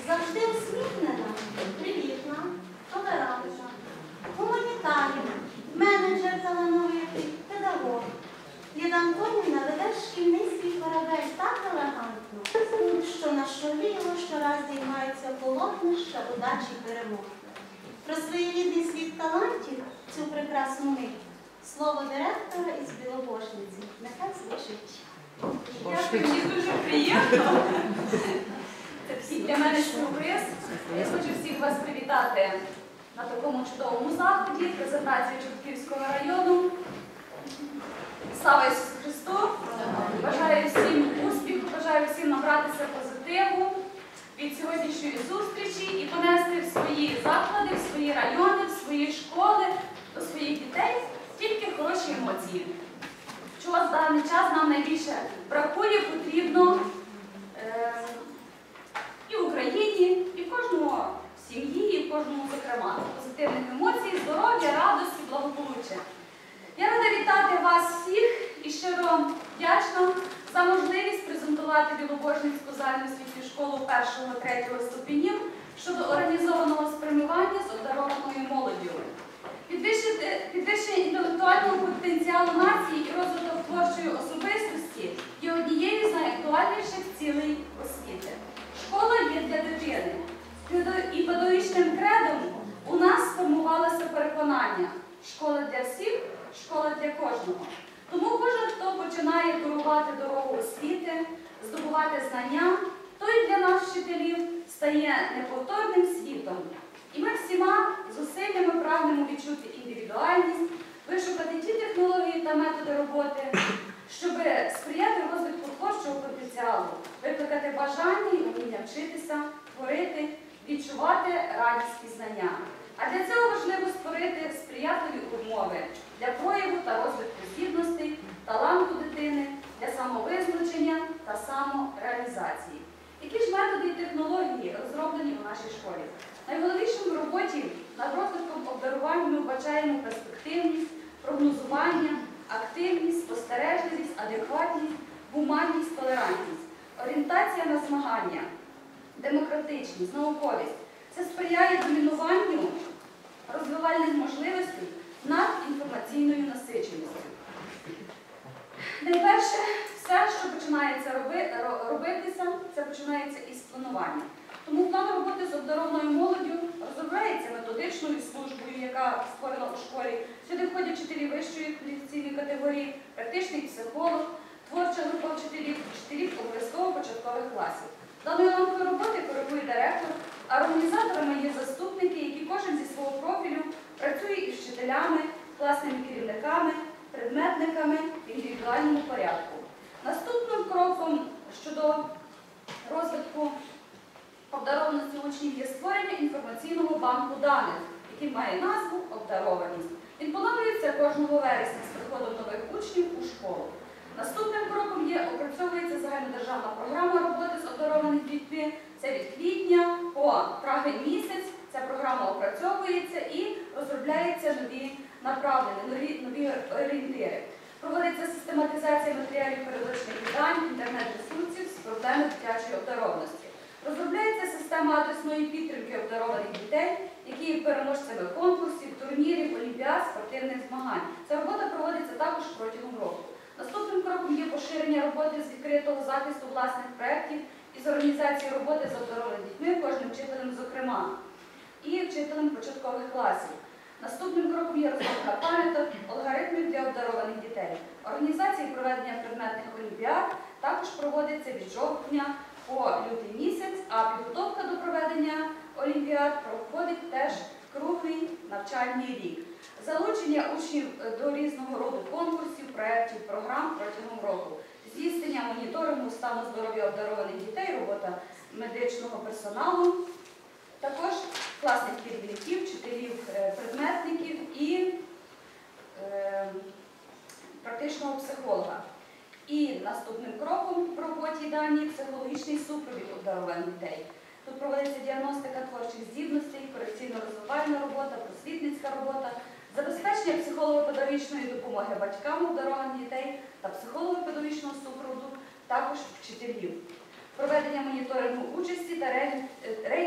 завжди усміхнена, привітна, толерантна, гуманітарій, менеджер талановитий, педагог. Ліда Антонівна веде шкільний свій корабель так елегантно, що нашоліло щораз зіймаються полотнища удачі перемог. Про своєрідний світ талантів, цю прекрасну мить, слово директора із Білобожниці нехай звучить. Мені дуже приємно. Це для мене сюрприз. Я хочу всіх вас привітати на такому чудовому заході, презентації Чортківського району. Слава Ісусу Христу! Бажаю всім успіху, бажаю всім набратися позитиву від сьогоднішньої зустрічі і понести в свої заклади, в свої райони, в свої школи, до своїх дітей тільки хороші емоції. Чого в даний час нам найбільше бракує, потрібно і в Україні, і в кожному сім'ї, і в кожному, зокрема, позитивних емоцій, здоров'я, радості, благополуччя. Я рада вітати вас всіх і щиро вдячна за можливість презентувати Білобожницьку загальноосвітню школу 1-3 ступенів щодо організованого спрямування з обдарованою молоддю. Підвищення інтелектуального потенціалу нації і розвиток творчої особистості є однією з найактуальніших цілей освіти. Школа є для дитини. І педагогічним кредом у нас сформувалося переконання – школа для всіх, школа для кожного. Тому кожен, хто починає керувати дорогу освіти, здобувати знання, той для нас, вчителів, стає неповторним світом. І ми всіма зусиллями прагнемо відчути індивідуальність, вишукати ті технології та методи роботи, щоб сприяти розвитку творчого потенціалу, викликати бажання і уміння вчитися, творити, відчувати радість пізнання. А для цього важливо створити сприятливі умови для прояву та розвитку здібностей, таланту дитини, для самовизначення та самореалізації. Які ж методи і технології розроблені у нашій школі? Найголовнішим в роботі над розвитком обдарування ми вбачаємо перспективність, прогнозування, активність, спостережливість, адекватність, гуманність, толерантність, орієнтація на змагання, демократичність, науковість. Це сприяє домінуванню розвивальних можливостей над інформаційною насиченістю. Найперше, все, що починається робитися, це починається із планування. Тому план роботи з обдарованою молоддю розробляється методичною службою, яка створена у школі. Сюди входять вчителі вищої кваліфікаційної категорії, практичний психолог, творча група вчителів, вчителів обов'язково-початкових класів. Даною ланкою роботи коригує директор, а організаторами є заступники, які кожен зі свого профілю працює із вчителями, класними керівниками, предметниками в індивідуальному порядку. Наступним кроком щодо розвитку обдарованості учнів є створення інформаційного банку даних, який має назву «Обдарованість». Він поновлюється кожного вересня з приходом нових учнів у школу. Наступним кроком опрацьовується загальнодержавна програма роботи з обдарованими дітьми. Це від квітня по травень місяць. Ця програма опрацьовується і розробляються нові направлення, нові орієнтири. Проводиться систематизація матеріалів періодичних видань, інтернет-ресурсів з проблеми дитячої обдарованості. Розробляється система адресної підтримки обдарованих дітей, які є переможцями конкурсів, турнірів, олімпіад, спортивних змагань. Ця робота проводиться також протягом року. Наступним кроком є поширення роботи з відкритого захисту власних проєктів із організації роботи з обдарованими дітьми, кожним вчителем зокрема, і вчителем початкових класів. Наступним кроком є розробка пам'яток, алгоритмів для обдарованих дітей. Організація і проведення предметних олімпіад також проводиться від жовтня по лютий місяць, а підготовка до проведення олімпіад проходить теж круглий навчальний рік. Залучення учнів до різного роду конкурсів, проєктів, програм протягом року. Здійснення моніторингу стану здоров'я обдарованих дітей, робота медичного персоналу, також класних керівників, вчителів, предметників і практичного психолога. І наступним кроком в роботі дані психологічний супровід обдарованих дітей. Тут проводиться діагностика творчих здібностей, корекційно-розвивальна робота, просвітницька робота, забезпечення психолого-педагогічної допомоги батькам обдарованих дітей та психолого-педагогічного супроводу також вчителів. Проведення моніторингу участі та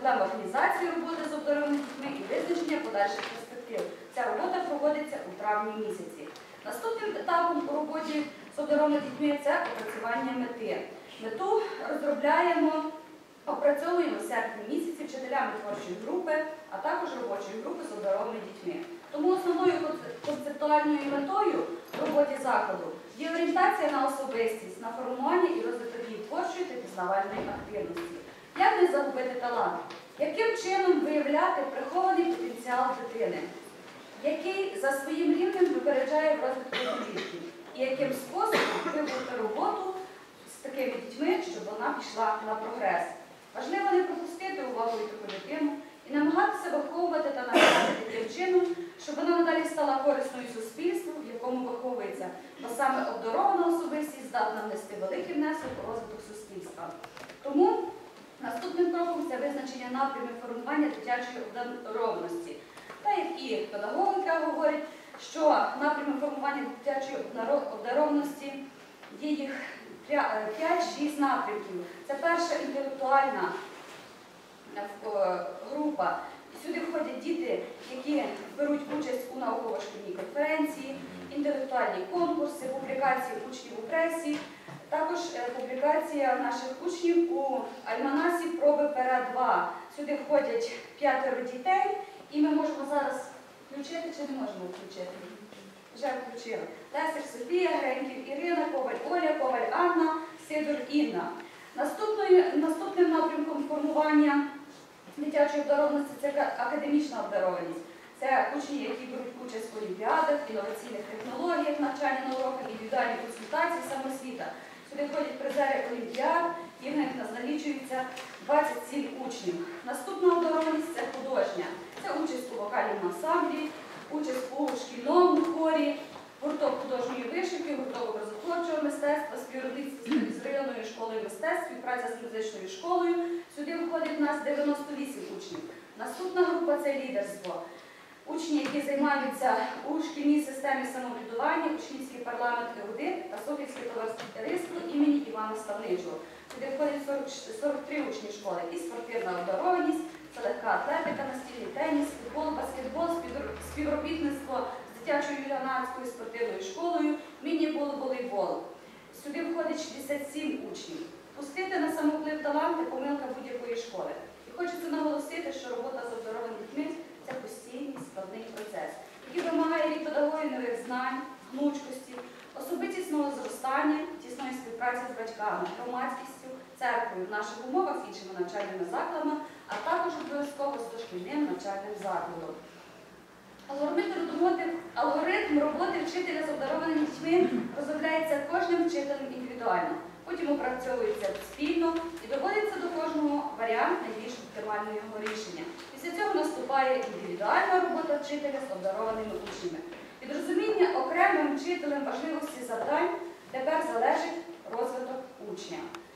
проблем організації роботи з обдарованими дітьми і визначення подальших перспектив. Ця робота проводиться у травні місяці. Наступним етапом у роботі з обдарованими дітьми це опрацювання мети. Мету розробляємо, опрацьовуємо в серпні місяці вчителями творчої групи, а також робочої групи з обдарованими дітьми. Тому основною концептуальною метою в роботі закладу є орієнтація на особистість, на формування і розвиток її творчої та пізнавальної активності. Як не загубити талант? Яким чином виявляти прихований потенціал дитини, який за своїм рівнем випереджає в розвитку дітей? І яким способом вибрати роботу з такими дітьми, щоб вона пішла на прогрес? Важливо не пропустити увагою таку дитину і намагатися виховувати та навчати таким чином, щоб вона надалі стала корисною суспільству, в якому виховується, бо саме обдарована особистість здатна внести великий внесок у розвиток суспільства. Тому наступним кроком це визначення напрямів формування дитячої обдарованості. Та як і педагогіка говорить, що напрямів формування дитячої обдарованості є їх 5-6 напрямків. Це перша інтелектуальна група. Сюди входять діти, які беруть участь у науково-шкільній конференції, інтелектуальні конкурси, публікації учнів у пресі, також публікація наших учнів у альманасі «Проби пера 2». Сюди входять 5 дітей, і ми можемо зараз включити чи не можемо включити? Вже включили. Лесик Софія, Греньків Ірина, Коваль Оля, Коваль Анна, Сидор Інна. Наступним напрямком формування дитячої обдарованості це академічна обдарованість. Це учні, які беруть участь в олімпіадах, інноваційних технологіях, навчання на уроках, індивідуальні консультації, самосвіта. Сюди входять призери олімпіад, і в них налічується 27 учнів. Наступна обдарованість – це художня. Це участь у вокальному ансамблі, участь у шкільному хорі, гурток художньої вишивки, гурток образотворчого мистецтва, співробітництво з районною школою мистецтв, співпраця з музичною школою. Сюди входить у нас 98 учнів. Наступна група – це лідерство. Учні, які займаються у шкільній системі самоврядування, учнівський парламент «Ерудит» та Софійське товариство імені Івана Ставничого. Сюди входять 43 учні школи. І спортивна обдарованість, це легка атлетика, настільний теніс, футбол, баскетбол, співробітництво з дитячою юнацькою спортивною школою, міні-бол, волейбол. Сюди входить 67 учнів. Пустити на самовплив таланти – помилка будь-якої школи. І хочеться наголосити, що робота з обдарованими дітьми – це постійний складний процес, який вимагає від педагогів нових знань, гнучкості, особистісного зростання, тісної співпраці з батьками, громадськістю, церквою в наших умовах з іншими навчальними закладами, а також обов'язково з дошкільним навчальним закладом. Алгоритм роботи вчителя з обдарованими дітьми розробляється кожним вчителем індивідуально, потім опрацьовується спільно і доводиться до кожного варіант найбільш оптимального його рішення. Після цього наступає індивідуальна робота вчителя з обдарованими учнями. Від розуміння окремим вчителем важливості завдань тепер залежить розвиток учня.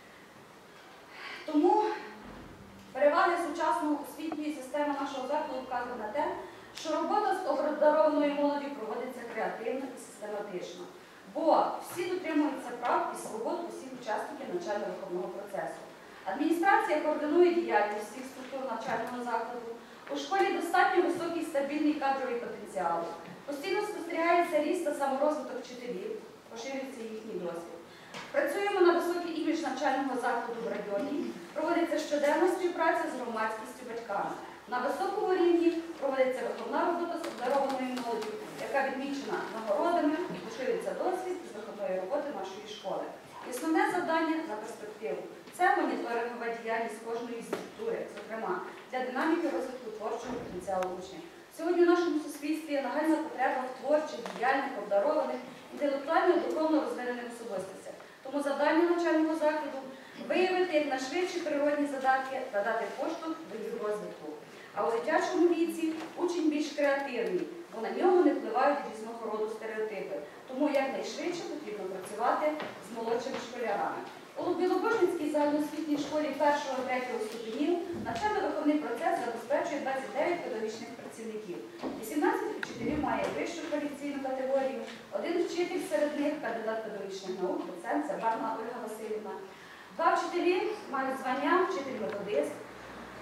Тому переваги сучасної освітньої системи нашого закладу вказують на те, що робота з обдарованою молоддю проводиться креативно і систематично, бо всі дотримуються прав і свобод усіх учасників навчально-виховного процесу. Адміністрація координує діяльність всіх структур навчального закладу. У школі достатньо високий стабільний кадровий потенціал. Постійно спостерігається ріст та саморозвиток вчителів, поширюється їхній досвід. Працюємо на високий імідж навчального закладу в районі, проводиться щоденна співпраця з громадськістю батьками. На високому рівні проводиться виховна робота з обдарованою молоддю, яка відмічена нагородами і поширюється досвід з виховної роботи нашої школи. І основне завдання на перспективу – це моніторингова діяльність кожної структури, зокрема, для динаміки розвитку творчого потенціалу учнів. Сьогодні в нашому суспільстві є нагальна потреба в творчих, діяльних, обдарованих, інтелектуально і духовно розвинених особистостях. Тому завдання навчального закладу – виявити якнайшвидші природні задатки та дати поштовх до їх розвитку. А у дитячому віці учень більш креативний, бо на нього не впливають різного роду стереотипи. Тому якнайшвидше потрібно працювати з молодшими школярами. У Білобожницькій загальноосвітній школі 1-3 ступенів навчально-виховний процес забезпечує 29 педагогічних працівників. 18 вчителів має вищу кваліфікаційну категорію, 1 вчитель серед них – кандидат педагогічних наук, доцент Забарна Ольга Васильівна. 2 вчителі мають звання вчитель-методист,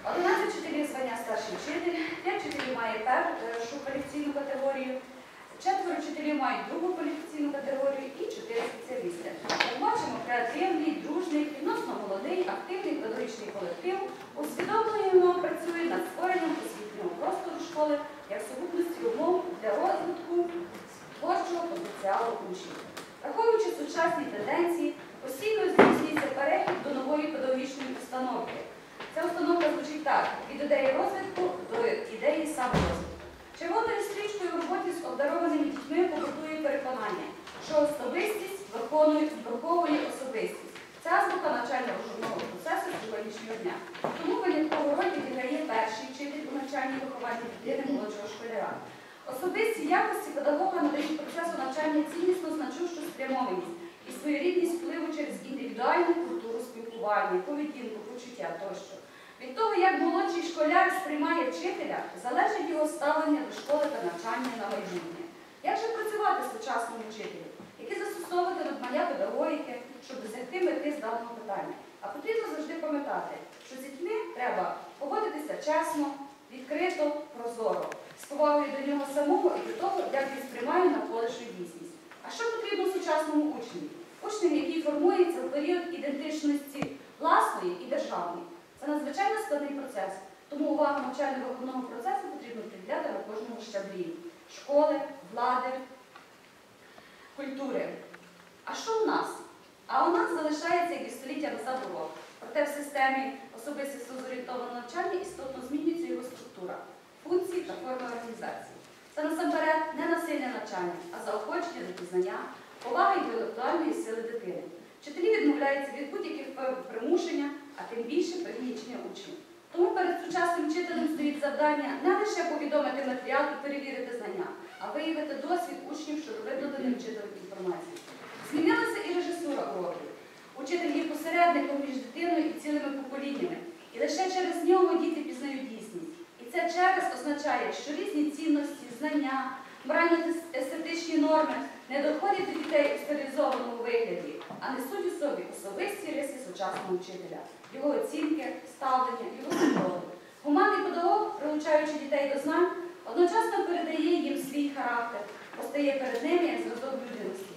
11 вчителів звання старший вчитель, 5 вчителів має першу кваліфікаційну категорію, 4 вчителів мають другу кваліфікаційну категорію і 4 спеціалісти. Як бачимо, креативний, дружний, відносно молодий, активний педагогічний колектив усвідомлено працює над створенням освітнього простору школи як сукупності умов для розвитку творчого потенціалу учнів. Враховуючи сучасні тенденції, постійно здійснюється перехід до нової педагогічної установки. Ця установка звучить так: від ідеї розвитку до ідеї саморозвитку. Червоною стрічкою в роботі з обдарованими дітьми побутує переконання, що особистість виховує особистість. Це азбука навчально-виховного процесу сьогоднішнього дня. Тому виняткову роль відіграє перший вчитель у навчанні вихованні дитини молодшого школяра. Особисті якості педагога надають процесу навчання ціннісно значущу спрямованість і своєрідність впливу через індивідуальну культуру спілкування, поведінку, почуття тощо. Від того, як молодший школяр сприймає вчителя, залежить його ставлення до школи та навчання на майбутнє. Як же працювати з сучасним вчителем? Які застосовувати надбання педагогіки, щоб досягти мети з даного питання? А потрібно завжди пам'ятати, що з дітьми треба поводитися чесно, відкрито, прозоро, з повагою до нього самого і до того, як він сприймає навколишню дійсність. А що потрібно сучасному учневі? Учневі, який формується в період ідентичності власної і державної. Це надзвичайно складний процес, тому увагу навчально-виховного процесу потрібно приділяти на кожному щаблі – школи, влади, культури. А що у нас? А у нас залишається, як і століття назад урок. Проте в системі особистісно зорієнтованого навчання істотно змінюється його структура, функції та форми організації. Це насамперед не насильне навчання, а заохочення до пізнання, повага інтелектуальної сили дитини. Вчителі відмовляються від будь-яких форм примушення, а тим більше пригнічення учнів. Тому перед сучасним вчителем стоїть завдання не лише повідомити матеріал і перевірити знання, а виявити досвід учнів щодо викладеної вчителем інформації. Змінилася і режисура уроків. Учитель є посередником між дитиною і цілими поколіннями. І лише через нього діти пізнають дійсність. І це через означає, що різні цінності, знання, морально-естетичні норми не доходять до дітей у стерилізованому вигляді, а несуть у собі особисті риси сучасного вчителя, його оцінки, ставлення, його підходи. Гуманний педагог, прилучаючи дітей до знань, одночасно передає їм свій характер, постає перед ними як зразок людяності.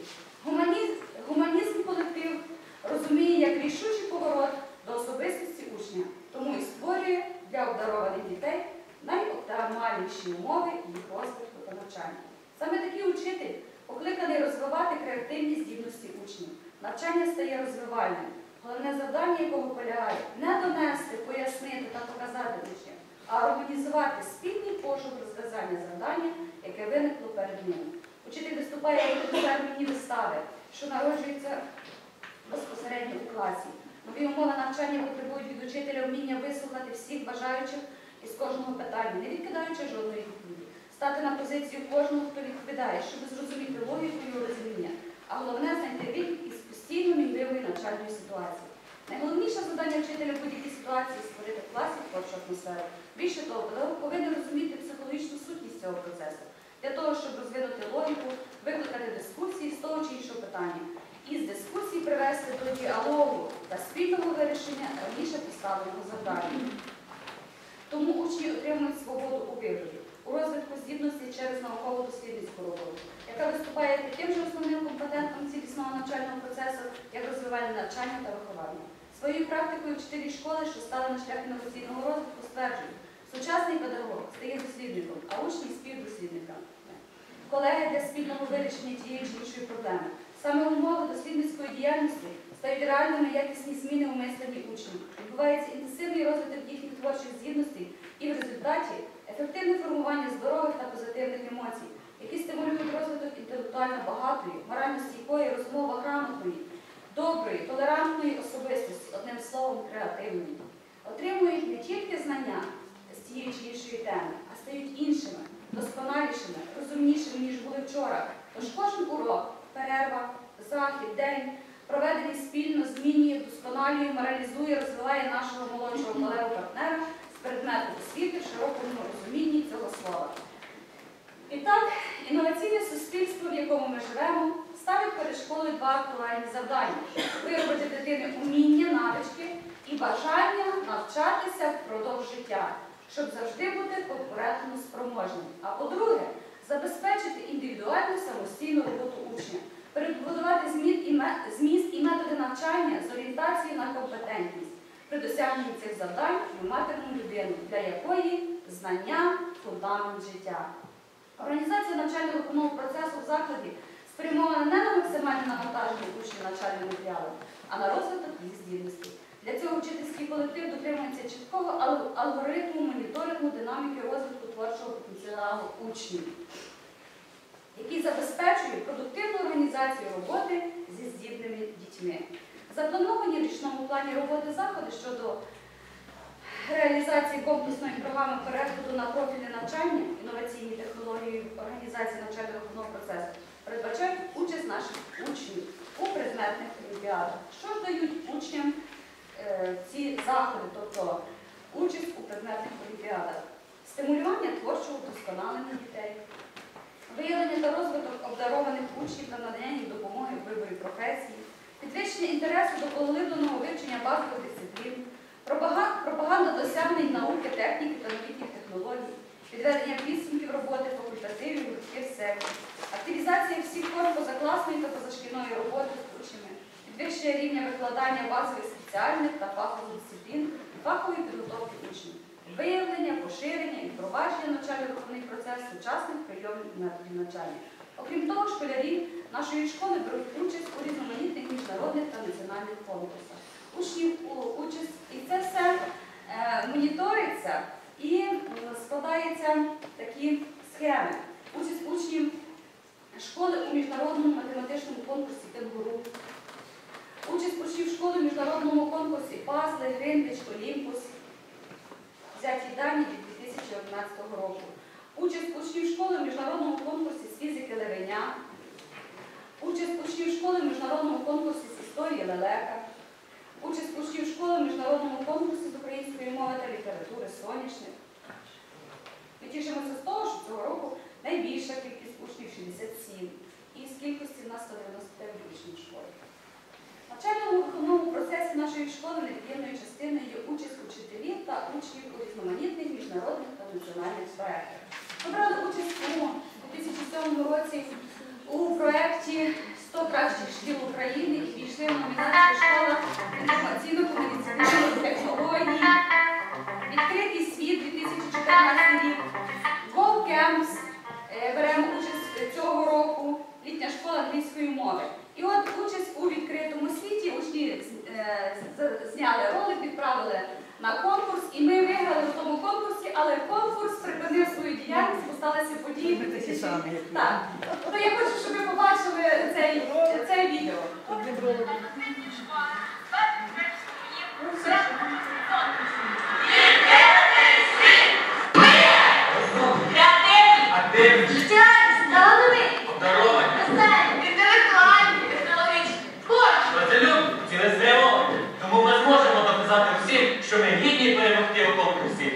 Гуманізм колектив розуміє як рішучий поворот до особистості учня, тому і створює для обдарованих дітей найоптимальніші умови їх розвитку та навчання. Саме такий учитель покликаний розвивати креативні здібності учнів. Навчання стає розвивальним. Головне завдання якого полягає не донести, пояснити та показати учням, а організувати спільний пошук розв'язання завдання, яке виникло перед ним. Учитель виступає як режисер міні-вистави, що народжується безпосередньо у класі. Нові умови навчання потребують від учителя вміння вислухати всіх бажаючих із кожного питання, не відкидаючи жодної відповіді. Стати на позицію кожного, хто відповідає, щоб зрозуміти логіку його розуміння, а головне знайти вихід із постійно мінливої навчальної ситуації. Найголовніше завдання вчителя в будь-якій ситуації – створити в класі творчу атмосферу. Більше того, педагог повинен розуміти психологічну сутність цього процесу, для того, щоб розвинути логіку, викликати дискусії з того чи іншого питання. І з дискусії привести до діалогу та спільного вирішення раніше поставленого завдання. Тому учні отримують свободу у виборі, у розвитку здібності через науково-дослідницьку роботу, яка виступає таким же основним компонентом цілісного навчального процесу, як розвивальне навчання та виховання. Своєю практикою вчителі школи, що стали на шлях інноваційного розвитку, стверджують, сучасний педагог стає дослідником, а учні – співдослідниками. Колеги для спільного вирішення тієї чи іншої проблеми. Саме умови дослідницької діяльності стають реальними якісні зміни у мисленні учнів. Відбувається інтенсивний розвиток їхніх творчих здібностей і в результаті ефективне формування здорових та позитивних емоцій, які стимулюють розвиток інтелектуально багатої, морально стійкої, розумово грамотної, доброї, толерантної особистості, одним словом, креативної. Отримують не тільки знання з тієї чи іншої теми, а стають іншими, досконалішими, розумнішими, ніж були вчора. Тож кожен урок, перерва, захід, день, проведений спільно, змінює, вдосконалює, моралізує, розвиває нашого молодшого колегу-партнера з предмету освіти в широкому розумінні цього слова. І так, інноваційне суспільство, в якому ми живемо, ставить перед школою два актуальні завдання: виробити дитини уміння, навички і бажання навчатися впродовж життя, щоб завжди бути конкурентно спроможним. А по-друге, забезпечити індивідуальну самостійну роботу учня, перебудувати зміст і методи навчання з орієнтацією на компетентність. При досягненні цих завдань ми матимемо людину, для якої знання – фундамент життя. Організація навчально-виховного процесу в закладі спрямована не на максимальне навантаження учнів навчальним матеріалом, а на розвиток їх здібностей. Для цього вчительський колектив дотримується чіткого алгоритму моніторингу динаміки розвитку творчого потенціалу учнів, який забезпечує продуктивну організацію роботи зі здібними дітьми. Заплановані в річному плані роботи заходи щодо реалізації комплексної програми переходу на профільне навчання, інноваційні технології організації навчально-виховного процесу передбачають участь наших учнів у предметних олімпіадах. Що ж дають учням ці заходи, тобто участь у предметних олімпіадах? Стимулювання творчого вдосконалення дітей, виявлення та розвиток обдарованих учнів та надання їм допомоги в виборі професії, підвищення інтересу до поглибленого вивчення базових дисциплін, пропаганда досягнень науки, техніки та новітніх технологій, підведення підсумків роботи факультативів, гуртків, секцій, активізація всіх форм позакласної та позашкільної роботи з учнями, підвищення рівня викладання базових спеціальних та фахових дисциплін, фахової підготовки учнів, виявлення, поширення і впровадження навчально-виховний процес сучасних прийомів і методів навчання. Окрім того, школярі нашої школи беруть участь у різноманітних міжнародних та національних конкурсах. Участь, і це все моніториться і складаються такі схеми. Участь учнів школи у міжнародному математичному конкурсі «Кенгуру», участь учнів школи у міжнародному конкурсі «Пазли», «Гринвіч», «Олімпус», взяті дані від 2011 року, участь учнів школи у міжнародному конкурсі з фізики «Левеня», участь учнів школи у міжнародному конкурсі з історії «Лелека», участь учнів школи у міжнародному конкурсі з української мови та літератури «Соняшник». Ми тішимося з того, що цього року найбільша кількість учнів 67, і з кількості в нас 199 учнів в школі. В навчально-виховному процесі нашої школи невід'ємною частиною є участь учителів та учнів у різноманітних міжнародних та національних проєктах. Ми брали участь у 2007 році у проєкті «100 кращих шкіл України» і пішли в номінацію «Школа інформаційно-комунікаційних технологій», «Відкритий світ» 2014 рік, «GoCamps», беремо участь цього року, літня школа англійської мови. І от участь у відкритому світі, учні зняли ролик, відправили на конкурс, і ми виграли в тому конкурсі, але конкурс припинив свою діяльність, бо сталися події. Так. Тобто я хочу, щоб ви побачили це відео. Тому ми зможемо доказати всім, що ми гідні перемогти у конкурсі.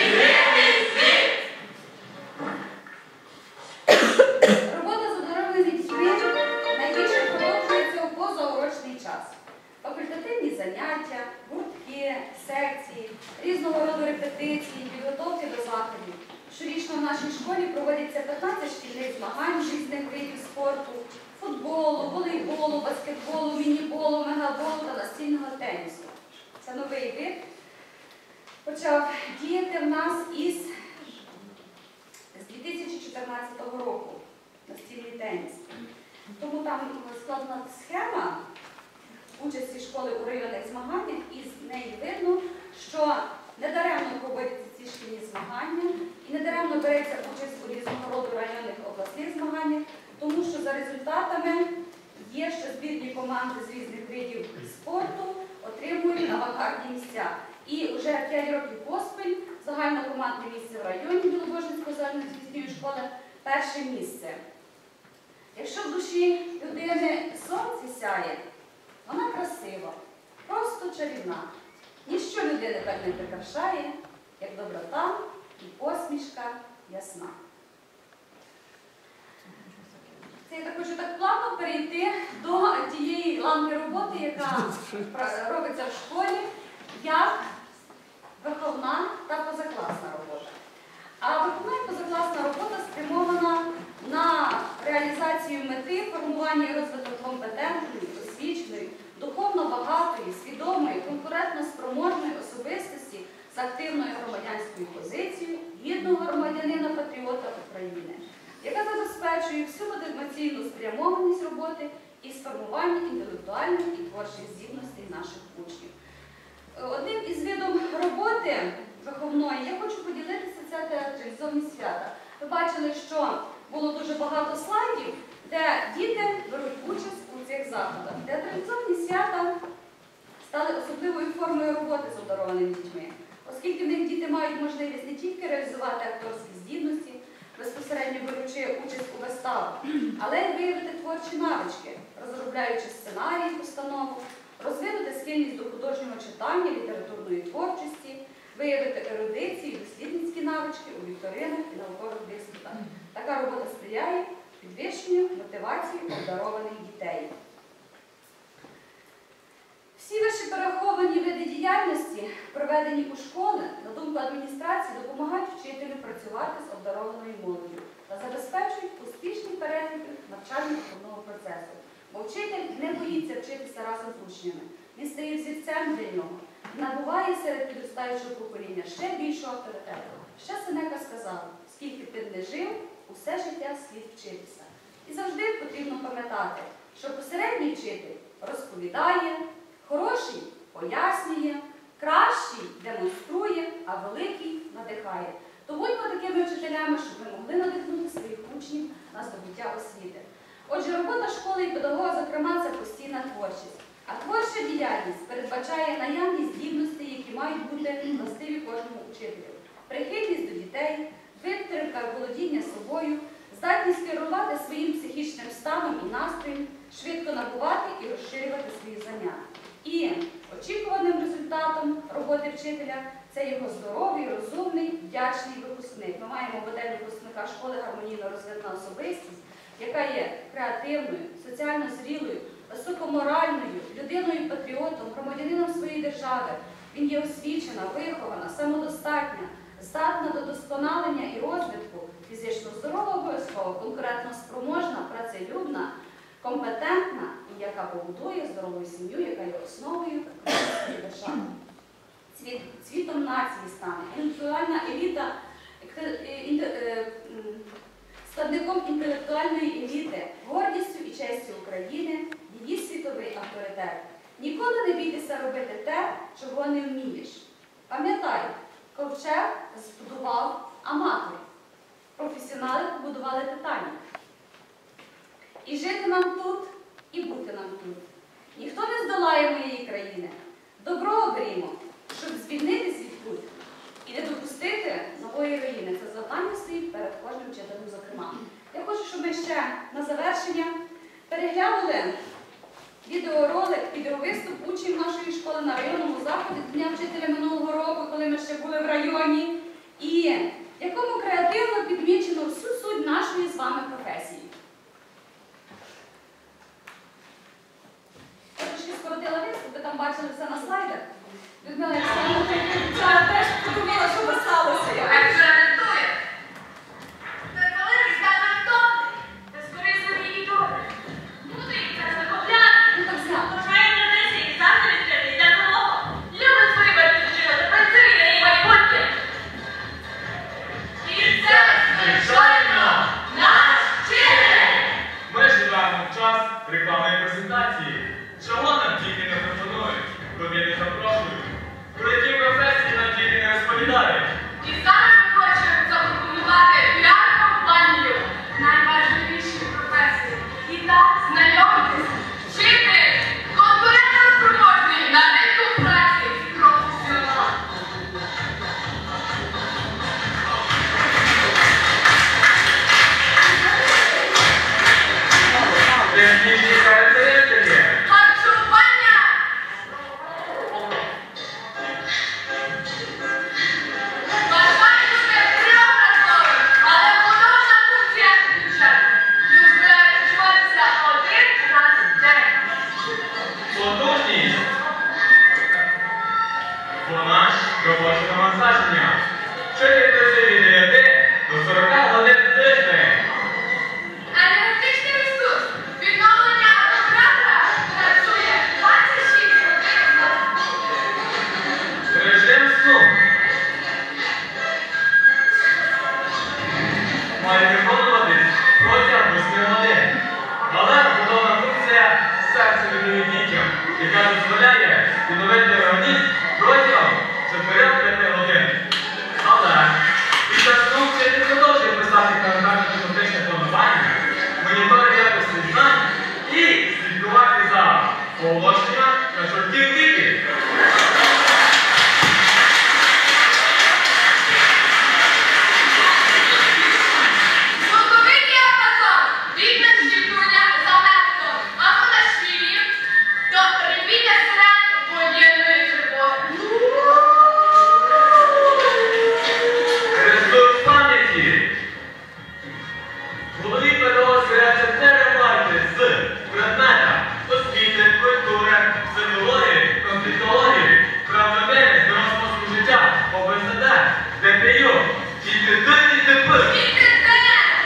Робота з обдарованими дітьми найбільше продовжується у позаурочний час. Факультативні заняття, гуртки, секції, різного роду репетиції, підготовки до заходів. Щорічно в нашій школі проводяться 15 шкільних змагань з різних видів спорту: футболу, волейболу, баскетболу, мініболу, мегаболу та настільного тенісу. Це новий вид почав діяти в нас з 2014 року настільний теніс. Тому там складна схема участі школи у районних змаганнях, і з неї видно, що недаремно проводяться ці шкільні змагання і недаремно береться участь у різного роду районних обласних змаганнях, тому що за результатами є, що збірні команди з різних видів спорту отримують авангардні місця. І вже 5 років поспіль загальнокомандне місце в районі Білобожницької загальноосвітньої школи – перше місце. Якщо в душі людини сонце сяє, вона красива, просто чарівна. Ніщо людини так не прикрашає, як доброта і посмішка ясна. Це я так хочу так плавно перейти до тієї ланки роботи, яка робиться в школі, як виховна та позакласна робота. А виховна і позакласна робота спрямована на реалізацію мети формування і розвиток компетентної, освіченої, духовно багатої, свідомої, конкурентно спроможної особистості з активною громадянською позицією, гідного громадянина-патріота України, яка забезпечує всю мотиваційну спрямованість роботи і сформування інтелектуальних і творчих здібностей наших учнів. Одним із видів роботи виховної я хочу поділитися це театралізовані свята. Ви бачили, що було дуже багато слайдів, де діти беруть участь у цих заходах. Театралізовані свята стали особливою формою роботи з обдарованими дітьми, оскільки в них діти мають можливість не тільки реалізувати акторські здібності, безпосередньо беручи участь у виставах, але й виявити творчі навички, розробляючи сценарії, постанову, розвинути схильність до художнього читання, літературної творчості, виявити ерудицію, дослідницькі навички у вікторинах і наукових диспутах. Така робота сприяє підвищенню мотивації обдарованих дітей. Всі вищі перераховані види діяльності, проведені у школі, на думку адміністрації, допомагають вчителю працювати з обдарованою молоддю та забезпечують успішний перегляд навчально-виховного процесу. Бо вчитель не боїться вчитися разом з учнями, він стає взірцем для нього, набуває серед підростаючого покоління ще більшого авторитету. Ще Сенека сказав, скільки б ти не жив, усе життя слід вчитися. І завжди потрібно пам'ятати, що посередній вчитель розповідає, хороший пояснює, кращий демонструє, а великий надихає. То будьмо такими вчителями, щоб ми могли надихнути своїх учнів на здобуття освіти. Отже, робота школи і педагога, зокрема, це постійна творчість. А творча діяльність передбачає наявність здібностей, які мають бути властиві кожному учителю. Прихильність до дітей, витримка, володіння собою, здатність керувати своїм психічним станом і настроєм, швидко набувати і розширювати свої знання. І очікуваним результатом роботи вчителя це його здоровий, розумний, вдячний випускник. Ми маємо модель випускника школи гармонійно розвинена особистість, яка є креативною, соціально зрілою, високоморальною, людиною-патріотом, громадянином своєї держави. Він є освічена, вихована, самодостатня, здатна до досконалення і розвитку, фізично здорова обов'язково, конкурентно спроможна, працелюбна, компетентна і яка побудує здорову сім'ю, яка є основою української держави. Цвітом нації стане інтелектуальна еліта, складником інтелектуальної еліти, гордістю і честю України, її світовий авторитет. Ніколи не бійтеся робити те, чого не вмієш. Пам'ятай, ковчег збудував аматор. Професіонали побудували Титанік. І жити нам тут, і бути нам тут. Ніхто не здолає моєї країни. Добро оберімо, щоб звільнитись від пут і не допустити нової руїни. Це завдання стоїть перед кожним вчителем, зокрема. Я хочу, щоб ми ще на завершення переглянули відеоролик, відеовиступ учнів нашої школи на районному заході Дня вчителя минулого року, коли ми ще були в районі, і в якому креативно підмічено всю суть нашої з вами професії. Я трошки скоротила виступ, ви там бачили все на слайдах. Людмила Олександровна теж подумала, що писалося. Рекламної презентації. Чого нам тільки не пропонують, куди не запрошують, про які професії нам тільки не розповідають. І зараз ми Уважність! Вона ж робоче навантаження. Вчитель працює від 9 до 40 годин в тиждень. Енергетичний ресурс відновлення оператора працює 26 годин. Режим сну. Має виконуватись протягом 8 годин. Але вбудована функція серця віддає дітям, яка дозволяє відновити організм протягом 4-5 годин. Але під час сну вчитель продовжує писати календарно-тематичне планування, моніторити якості знань і слідкувати за оголошенням на чортків дітей. Звуковий діапазон від нащіплення за методом Амонашвілі до ревіння сирен воєнної тривоги. Ресурс пам'яті. В голові педагога збирається терабайти з предмета освіти, культури, психології, конфліктології, прав людини, здорового способу життя, ОБСД, ДТЮ, діти, Діти це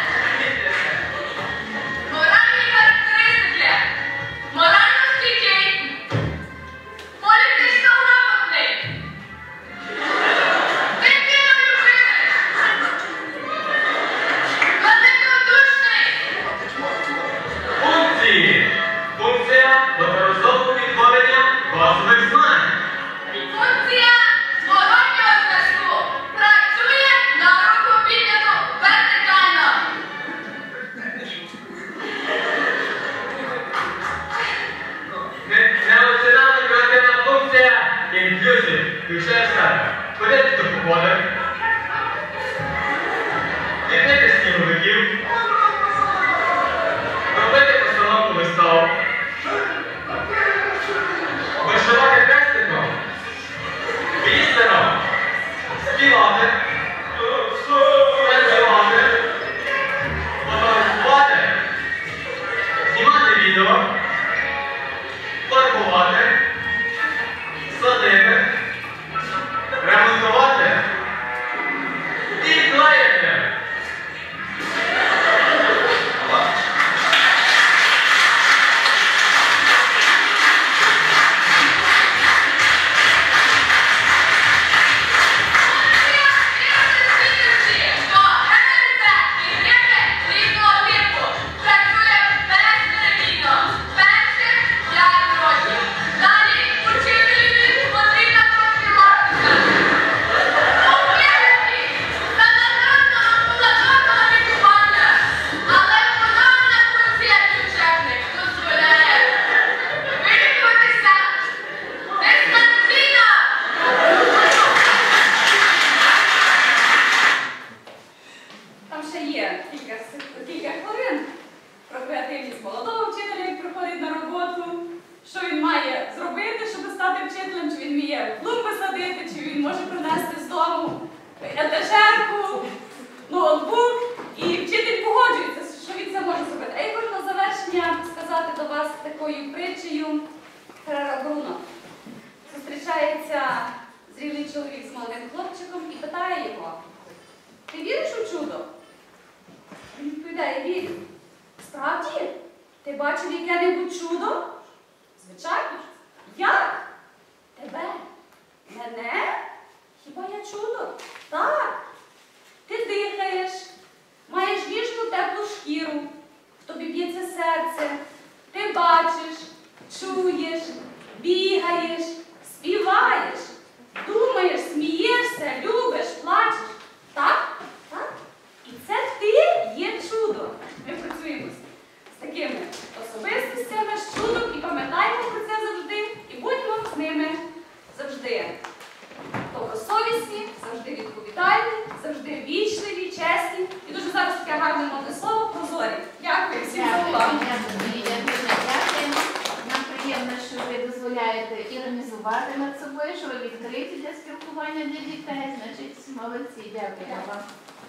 моральні характеристики, морально стійкий, політично грамотний, дитинолюбивий, великодушний, функції. Функція одноразового відтворення базових знань. функція зворотнього зв'язку, працює на руку підняту вертикально. Неоціональна креативна функція інклюзив. Включає в себе ходити до походи, ліпити сніговиків, робити постановку вистав, вишивати хрестиком, бісером, співати, танцювати, фотографувати, знімати відео, фарбувати, садити, ремонтувати і клеїти. Там ще є кілька хвилин про креативність молодого вчителя, як приходить на роботу, що він має зробити, щоб стати вчителем, чи він вміє клумби садити, чи він може принести з дому етажерку, ноутбук, і вчитель погоджується, що він це може зробити. А я хочу на завершення сказати до вас такою притчею Ферера Бруно. Зустрічається зрілий чоловік з молодим хлопчиком і питає його: "Ти віриш у чудо?" Він відповідає: "Вірю." "Справді? Ти бачив яке-небудь чудо?" "Звичайно ж." "Як? Тебе? Мене? Хіба я чудо?" "Так. Ти дихаєш, маєш ніжну теплу шкіру, в тобі б'ється серце, ти бачиш, чуєш, бігаєш, співаєш, думаєш, смієшся, любиш, плачеш. Так? Так? І це ти є чудо." Ми працюємо з такими особистостями, з чудом, і пам'ятаємо про це завжди, і будьмо з ними завжди добросовісні, завжди відповідальні, завжди вічливі, чесні. І дуже зараз таке гарне мовне слово – прозорі. Дякую всім за увагу. Дякуємо. Нам приємно, що ви дозволяєте іронізувати над собою, що ви відкриті для спілкування для дітей. Значить, молодці. Дякуємо вам.